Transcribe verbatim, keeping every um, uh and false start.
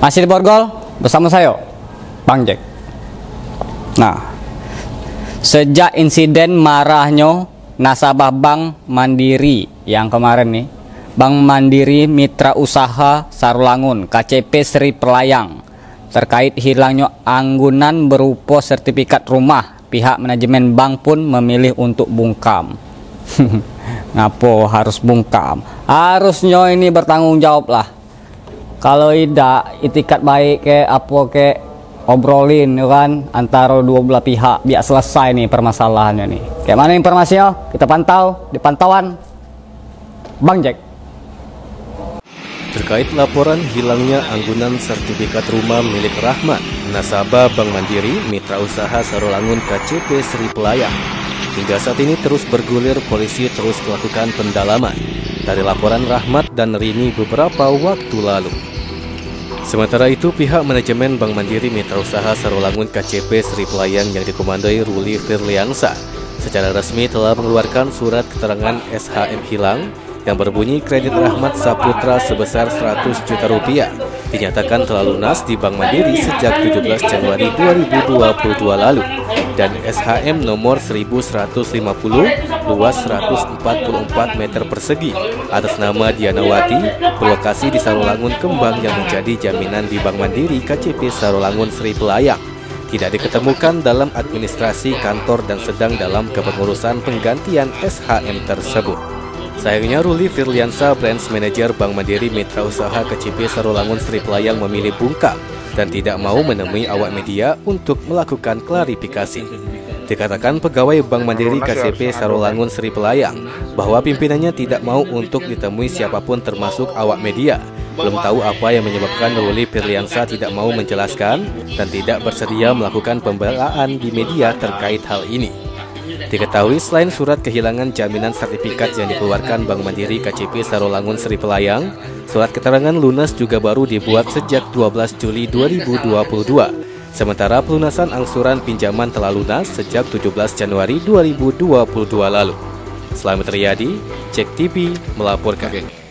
Masih di Borgol bersama saya, Bang Jack. Nah, sejak insiden marahnya nasabah Bank Mandiri yang kemarin nih, Bank Mandiri Mitra Usaha Sarolangun K C P Sri Pelayang, terkait hilangnya anggunan berupa sertifikat rumah, pihak manajemen bank pun memilih untuk bungkam. Ngapo harus bungkam? Harusnya ini bertanggung jawab lah. Kalau tidak, itikat baik ke apa ke obrolin ya kan antara dua belah pihak biar selesai nih permasalahannya nih. Kayak mana informasinya? Kita pantau di pantauan Bang Jack. Terkait laporan hilangnya anggunan sertifikat rumah milik Rahmat, nasabah Bank Mandiri Mitra Usaha Sarolangun K C P Sri Pelayang, hingga saat ini terus bergulir, polisi terus melakukan pendalaman dari laporan Rahmat dan Rini beberapa waktu lalu. Sementara itu, pihak manajemen Bank Mandiri Mitra Usaha Sarolangun K C P Sri Pelayang yang dikomandoi Ruli Firliansa secara resmi telah mengeluarkan surat keterangan S H M hilang yang berbunyi kredit Rahmat Saputra sebesar seratus juta rupiah dinyatakan telah lunas di Bank Mandiri sejak tujuh belas Januari dua ribu dua puluh dua lalu, dan S H M nomor seribu seratus lima puluh, luas seratus empat puluh empat meter persegi, atas nama Dianawati, berlokasi di Sarolangun Kembang yang menjadi jaminan di Bank Mandiri K C P Sarolangun Sri Pelayang, tidak diketemukan dalam administrasi kantor dan sedang dalam kepengurusan penggantian S H M tersebut. Sayangnya, Ruli Firliansa, Branch Manager Bank Mandiri Mitra Usaha K C P Sarolangun Sri Pelayang, memilih bungkam dan tidak mau menemui awak media untuk melakukan klarifikasi. Dikatakan pegawai Bank Mandiri K C P Sarolangun Sri Pelayang bahwa pimpinannya tidak mau untuk ditemui siapapun termasuk awak media. Belum tahu apa yang menyebabkan Ruli Firliansa tidak mau menjelaskan dan tidak bersedia melakukan pembelaan di media terkait hal ini. Diketahui selain surat kehilangan jaminan sertifikat yang dikeluarkan Bank Mandiri K C P Sarolangun Sri Pelayang, surat keterangan lunas juga baru dibuat sejak dua belas Juli dua ribu dua puluh dua. Sementara pelunasan angsuran pinjaman telah lunas sejak tujuh belas Januari dua ribu dua puluh dua lalu. Selamat Riyadi, Cek T V melaporkan. Okay.